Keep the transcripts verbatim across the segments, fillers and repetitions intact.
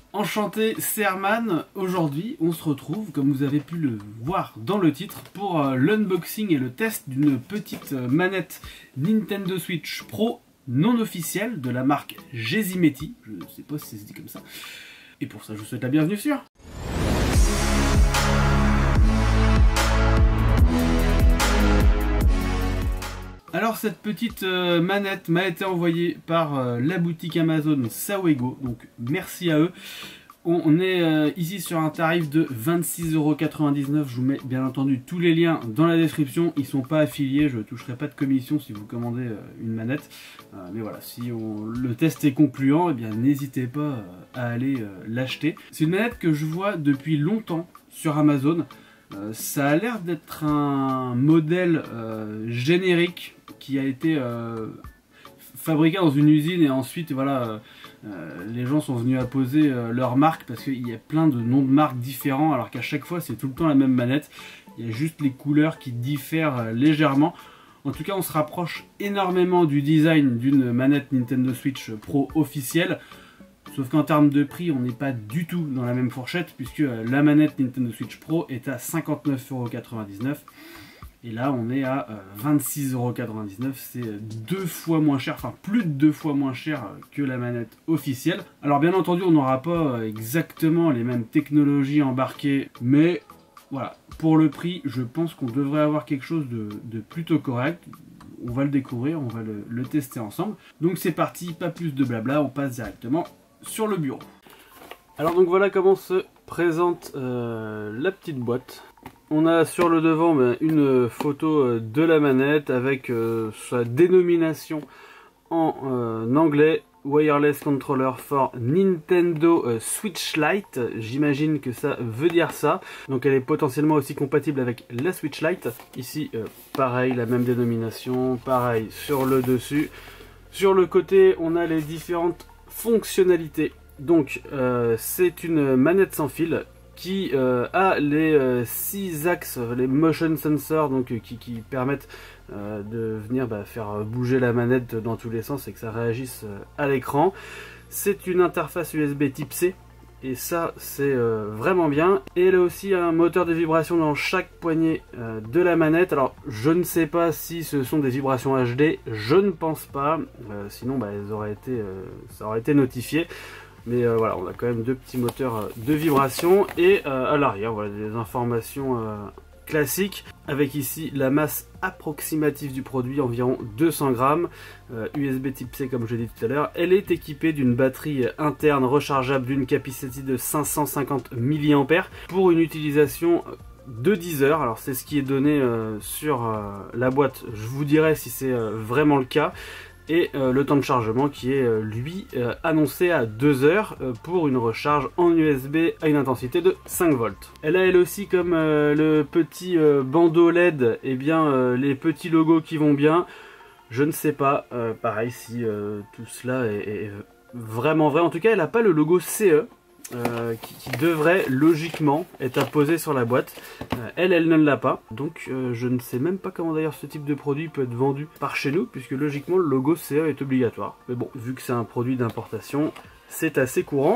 Enchanté, c'est Herman. Aujourd'hui, on se retrouve, comme vous avez pu le voir dans le titre, pour euh, l'unboxing et le test d'une petite euh, manette Nintendo Switch Pro non officielle de la marque Gezimeti. Je ne sais pas si ça se dit comme ça. Et pour ça, je vous souhaite la bienvenue sur... Alors cette petite euh, manette m'a été envoyée par euh, la boutique Amazon Sawego, donc merci à eux. On, on est euh, ici sur un tarif de vingt-six euros quatre-vingt-dix-neuf. Je vous mets bien entendu tous les liens dans la description. Ils ne sont pas affiliés, je ne toucherai pas de commission si vous commandez euh, une manette. Euh, mais voilà, si on, le test est concluant, eh bien n'hésitez pas euh, à aller euh, l'acheter. C'est une manette que je vois depuis longtemps sur Amazon. Euh, ça a l'air d'être un modèle euh, générique qui a été euh, fabriqué dans une usine et ensuite voilà, euh, les gens sont venus apposer euh, leur marque parce qu'il y a plein de noms de marques différents alors qu'à chaque fois c'est tout le temps la même manette. Il y a juste les couleurs qui diffèrent euh, légèrement. En tout cas on se rapproche énormément du design d'une manette Nintendo Switch Pro officielle. Sauf qu'en termes de prix, on n'est pas du tout dans la même fourchette puisque la manette Nintendo Switch Pro est à cinquante-neuf euros quatre-vingt-dix-neuf et là on est à vingt-six euros quatre-vingt-dix-neuf. C'est deux fois moins cher, enfin plus de deux fois moins cher que la manette officielle. Alors bien entendu, on n'aura pas exactement les mêmes technologies embarquées, mais voilà, pour le prix, je pense qu'on devrait avoir quelque chose de, de plutôt correct. On va le découvrir, on va le, le tester ensemble. Donc c'est parti, pas plus de blabla, on passe directement sur le bureau. Alors donc voilà comment se présente euh, la petite boîte. On a sur le devant ben, une photo de la manette avec euh, sa dénomination en euh, anglais, Wireless Controller for Nintendo euh, Switch Lite. J'imagine que ça veut dire ça. Donc elle est potentiellement aussi compatible avec la Switch Lite. Ici euh, pareil, la même dénomination, pareil sur le dessus. Sur le côté on a les différentes fonctionnalités. Donc euh, c'est une manette sans fil qui euh, a les euh, six axes, les motion sensors, donc euh, qui, qui permettent euh, de venir bah, faire bouger la manette dans tous les sens et que ça réagisse euh, à l'écran. C'est une interface U S B type C et ça c'est euh, vraiment bien. Et elle a aussi un moteur de vibration dans chaque poignet euh, de la manette. Alors je ne sais pas si ce sont des vibrations H D, je ne pense pas, euh, sinon bah, elles auraient été, euh, ça aurait été notifié. Mais euh, voilà, on a quand même deux petits moteurs euh, de vibration et euh, à l'arrière voilà des informations euh, classiques avec ici la masse approximative du produit, environ deux cents grammes, euh, U S B type C comme je l'ai dit tout à l'heure. Elle est équipée d'une batterie interne rechargeable d'une capacité de cinq cent cinquante milliampères pour une utilisation de dix heures. Alors c'est ce qui est donné euh, sur euh, la boîte, je vous dirai si c'est euh, vraiment le cas. Et euh, le temps de chargement qui est euh, lui euh, annoncé à deux heures euh, pour une recharge en U S B à une intensité de cinq volts. Elle a elle aussi comme euh, le petit euh, bandeau L E D, et eh bien euh, les petits logos qui vont bien. Je ne sais pas, euh, pareil si euh, tout cela est, est vraiment vrai. En tout cas elle n'a pas le logo C E. Euh, qui, qui devrait logiquement être apposé sur la boîte. Euh, elle, elle ne l'a pas. Donc euh, je ne sais même pas comment d'ailleurs ce type de produit peut être vendu par chez nous, puisque logiquement le logo C E est obligatoire. Mais bon, vu que c'est un produit d'importation, c'est assez courant.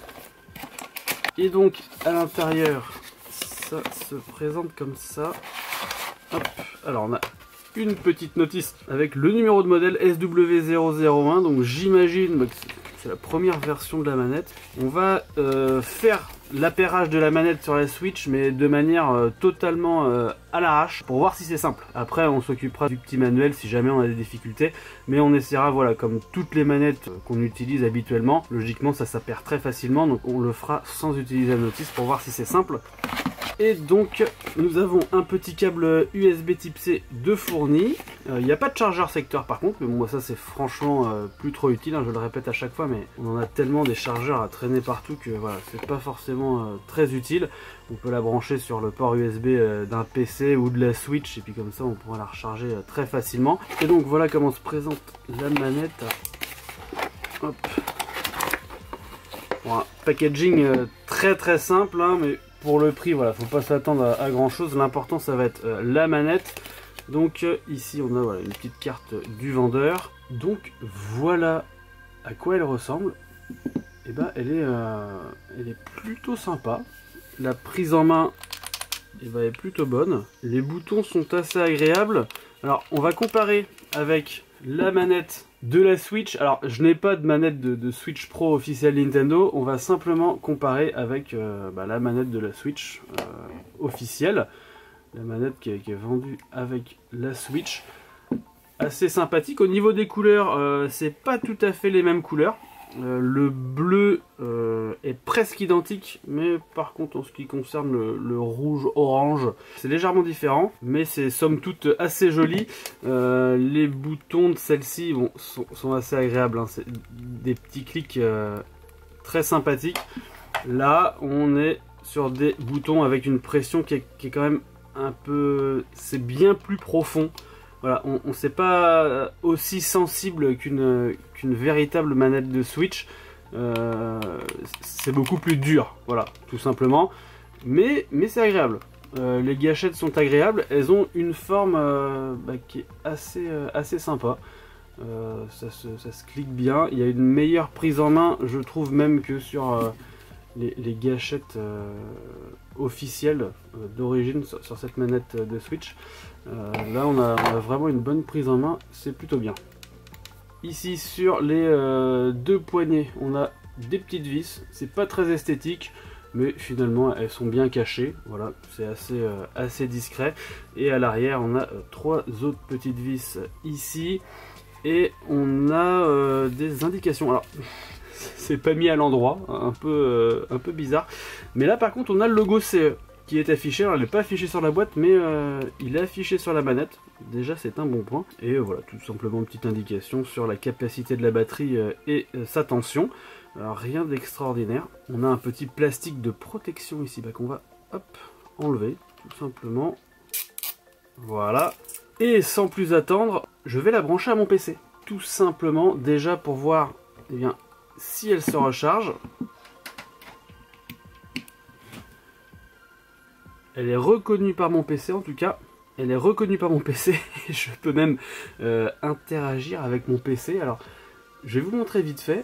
Et donc à l'intérieur, ça se présente comme ça. Hop. Alors on a une petite notice avec le numéro de modèle S W zéro zéro un, donc j'imagine que c'est la première version de la manette. On va euh, faire l'appairage de la manette sur la Switch, mais de manière euh, totalement euh, à l'arrache, pour voir si c'est simple. Après on s'occupera du petit manuel si jamais on a des difficultés, mais on essaiera, voilà, comme toutes les manettes qu'on utilise habituellement, logiquement ça s'appaire très facilement, donc on le fera sans utiliser la notice pour voir si c'est simple. Et donc nous avons un petit câble U S B type C de fourni. Il euh, n'y a pas de chargeur secteur par contre, mais bon, ça c'est franchement euh, plus trop utile, hein, je le répète à chaque fois, mais on en a tellement des chargeurs à traîner partout que voilà, c'est pas forcément euh, très utile. On peut la brancher sur le port U S B euh, d'un P C ou de la Switch et puis comme ça on pourra la recharger euh, très facilement. Et donc voilà comment se présente la manette. Hop. Bon, un packaging euh, très très simple, hein, mais pour le prix, voilà, faut pas s'attendre à, à grand chose. L'important ça va être euh, la manette. Donc euh, ici on a voilà, une petite carte du vendeur. Donc voilà à quoi elle ressemble. et ben elle est, euh, elle est plutôt sympa. La prise en main et ben, est plutôt bonne. Les boutons sont assez agréables. Alors on va comparer avec la manette de la Switch. Alors je n'ai pas de manette de, de Switch Pro officielle Nintendo. On va simplement comparer avec euh, bah, la manette de la Switch euh, officielle. La manette qui est, qui est vendue avec la Switch. Assez sympathique. Au niveau des couleurs, euh, c'est pas tout à fait les mêmes couleurs. Euh, le bleu euh, est presque identique, mais par contre en ce qui concerne le, le rouge-orange, c'est légèrement différent, mais c'est somme toute assez joli. Euh, les boutons de celle-ci bon, sont, sont assez agréables, hein. C'est des petits clics euh, très sympathiques. Là, on est sur des boutons avec une pression qui est, qui est quand même un peu... c'est bien plus profond. Voilà, on ne sait pas aussi sensible qu'une qu'une véritable manette de Switch. Euh, c'est beaucoup plus dur, voilà, tout simplement. Mais, mais c'est agréable. Euh, les gâchettes sont agréables. Elles ont une forme euh, bah, qui est assez, euh, assez sympa. Euh, ça, se, ça se clique bien. Il y a une meilleure prise en main, je trouve, même que sur euh, les, les gâchettes euh, officielles euh, d'origine sur, sur cette manette de Switch. Euh, là on a, on a vraiment une bonne prise en main, c'est plutôt bien. Ici sur les euh, deux poignets on a des petites vis, c'est pas très esthétique mais finalement elles sont bien cachées, voilà, c'est assez, euh, assez discret. Et à l'arrière on a euh, trois autres petites vis ici et on a euh, des indications. Alors c'est pas mis à l'endroit, un peu, euh, un peu bizarre, mais là par contre on a le logo C E qui est affiché. Alors, il n'est pas affiché sur la boîte mais euh, il est affiché sur la manette, déjà c'est un bon point. Et euh, voilà, tout simplement une petite indication sur la capacité de la batterie euh, et euh, sa tension. Alors rien d'extraordinaire. On a un petit plastique de protection ici bah, qu'on va hop, enlever tout simplement, voilà. Et sans plus attendre, je vais la brancher à mon P C tout simplement, déjà pour voir eh bien, si elle se recharge. Elle est reconnue par mon P C en tout cas. Elle est reconnue par mon P C. Je peux même euh, interagir avec mon P C. Alors, je vais vous montrer vite fait.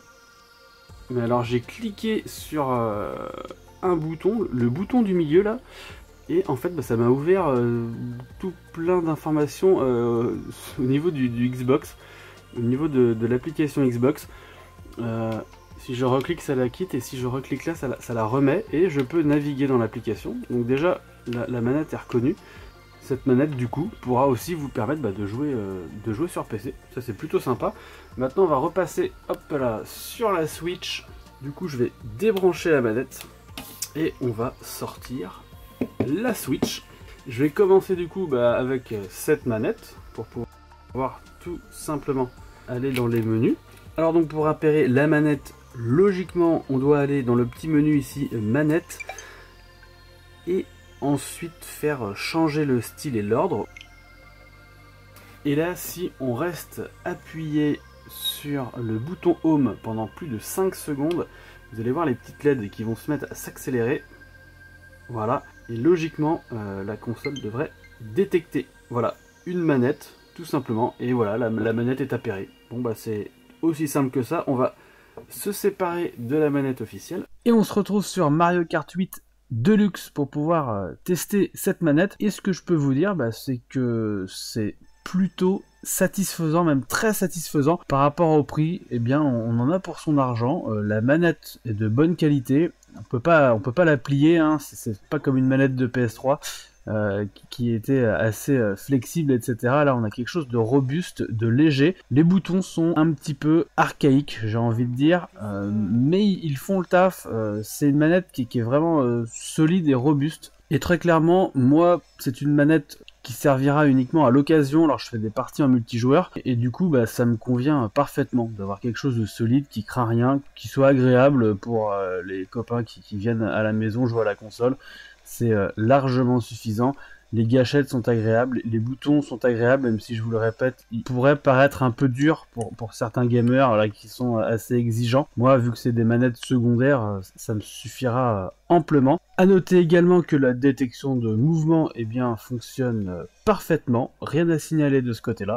Mais alors, j'ai cliqué sur euh, un bouton, le bouton du milieu là. Et en fait, bah, ça m'a ouvert euh, tout plein d'informations euh, au niveau du, du Xbox. Au niveau de, de l'application Xbox. Euh, Si je reclique, ça la quitte, et si je reclique là, ça la, ça la remet, et je peux naviguer dans l'application. Donc déjà, la, la manette est reconnue. Cette manette, du coup, pourra aussi vous permettre bah, de, jouer, euh, de jouer sur P C. Ça, c'est plutôt sympa. Maintenant, on va repasser hop là, sur la Switch. Du coup, je vais débrancher la manette, et on va sortir la Switch. Je vais commencer du coup bah, avec cette manette, pour pouvoir tout simplement aller dans les menus. Alors donc pour appairer la manette, logiquement on doit aller dans le petit menu ici, manette, et ensuite faire changer le style et l'ordre. Et là si on reste appuyé sur le bouton home pendant plus de cinq secondes, vous allez voir les petites L E D qui vont se mettre à s'accélérer. Voilà, et logiquement euh, la console devrait détecter, voilà, une manette tout simplement, et voilà, la, la manette est appairée. Bon bah c'est aussi simple que ça. On va se séparer de la manette officielle et on se retrouve sur Mario Kart huit Deluxe pour pouvoir euh, tester cette manette. Et ce que je peux vous dire, bah, c'est que c'est plutôt satisfaisant, même très satisfaisant par rapport au prix. Eh bien, on, on en a pour son argent. Euh, la manette est de bonne qualité. On peut pas, on peut pas la plier, hein. C'est pas comme une manette de P S trois. Euh, qui était assez euh, flexible, et cetera. Là, on a quelque chose de robuste, de léger. Les boutons sont un petit peu archaïques, j'ai envie de dire, euh, mais ils font le taf. Euh, c'est une manette qui, qui est vraiment euh, solide et robuste. Et très clairement, moi, c'est une manette qui servira uniquement à l'occasion. Alors, je fais des parties en multijoueur, et, et du coup, bah, ça me convient parfaitement d'avoir quelque chose de solide, qui craint rien, qui soit agréable pour euh, les copains qui, qui viennent à la maison jouer à la console. C'est euh, largement suffisant. Les gâchettes sont agréables, les boutons sont agréables, même si je vous le répète, ils pourraient paraître un peu durs pour, pour certains gamers là, qui sont assez exigeants. Moi, vu que c'est des manettes secondaires, ça me suffira amplement. A noter également que la détection de mouvement eh bien, fonctionne parfaitement, rien à signaler de ce côté-là.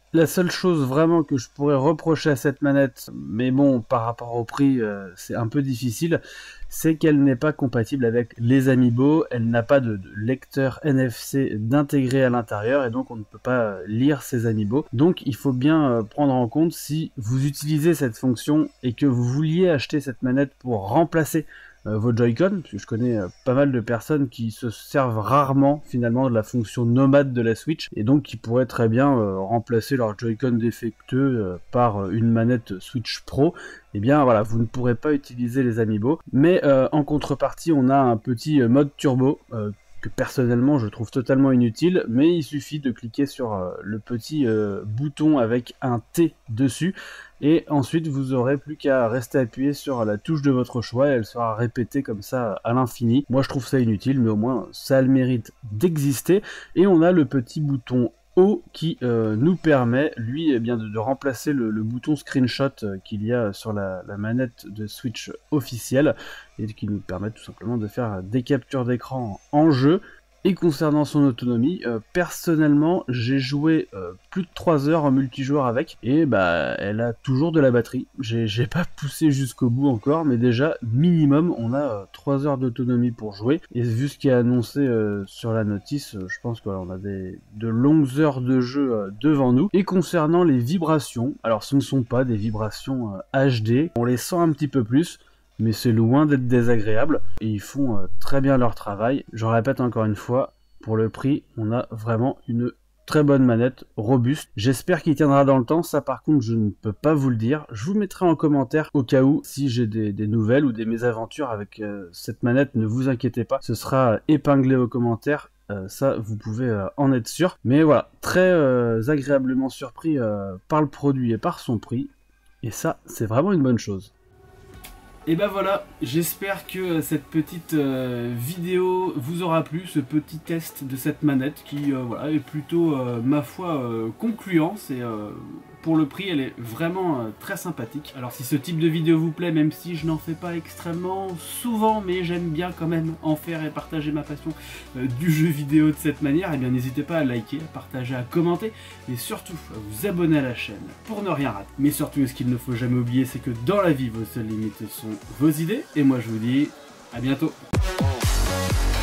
La seule chose vraiment que je pourrais reprocher à cette manette, mais bon, par rapport au prix, euh, c'est un peu difficile, c'est qu'elle n'est pas compatible avec les Amiibo, elle n'a pas de, de lecteur N F C d'intégré à l'intérieur, et donc on ne peut pas lire ces Amiibo. Donc il faut bien euh, prendre en compte, si vous utilisez cette fonction et que vous vouliez acheter cette manette pour remplacer Euh, vos Joy-Con, parce que je connais euh, pas mal de personnes qui se servent rarement finalement de la fonction nomade de la Switch, et donc qui pourraient très bien euh, remplacer leur Joy-Con défectueux euh, par euh, une manette Switch Pro. Et eh bien voilà, vous ne pourrez pas utiliser les Amiibo, mais euh, en contrepartie on a un petit euh, mode turbo euh, que personnellement je trouve totalement inutile, mais il suffit de cliquer sur euh, le petit euh, bouton avec un T dessus, et ensuite vous aurez plus qu'à rester appuyé sur la touche de votre choix, et elle sera répétée comme ça à l'infini. Moi je trouve ça inutile, mais au moins ça a le mérite d'exister. Et on a le petit bouton O qui euh, nous permet, lui, eh bien, de, de remplacer le, le bouton screenshot euh, qu'il y a sur la, la manette de Switch officielle, et qui nous permet tout simplement de faire des captures d'écran en jeu. Et concernant son autonomie, euh, personnellement j'ai joué euh, plus de trois heures en multijoueur avec, et bah elle a toujours de la batterie. J'ai pas poussé jusqu'au bout encore, mais déjà minimum on a euh, trois heures d'autonomie pour jouer, et vu ce qui est annoncé euh, sur la notice, euh, je pense qu'on a des, de longues heures de jeu euh, devant nous. Et concernant les vibrations, alors ce ne sont pas des vibrations euh, H D, on les sent un petit peu plus, mais c'est loin d'être désagréable, et ils font euh, très bien leur travail. Je répète encore une fois, pour le prix, on a vraiment une très bonne manette, robuste. J'espère qu'il tiendra dans le temps, ça par contre je ne peux pas vous le dire. Je vous mettrai en commentaire au cas où, si j'ai des, des nouvelles ou des mésaventures avec euh, cette manette, ne vous inquiétez pas, ce sera épinglé aux commentaires. Euh, ça, vous pouvez euh, en être sûr. Mais voilà, très euh, agréablement surpris euh, par le produit et par son prix, et ça, c'est vraiment une bonne chose. Et ben voilà, j'espère que cette petite euh, vidéo vous aura plu, ce petit test de cette manette qui euh, voilà, est plutôt, euh, ma foi, euh, concluant. C'est, euh, pour le prix, elle est vraiment euh, très sympathique. Alors si ce type de vidéo vous plaît, même si je n'en fais pas extrêmement souvent, mais j'aime bien quand même en faire et partager ma passion euh, du jeu vidéo de cette manière, et bien n'hésitez pas à liker, à partager, à commenter, et surtout à vous abonner à la chaîne pour ne rien rater. Mais surtout, ce qu'il ne faut jamais oublier, c'est que dans la vie, vos seules limites sont vos idées, et moi je vous dis à bientôt.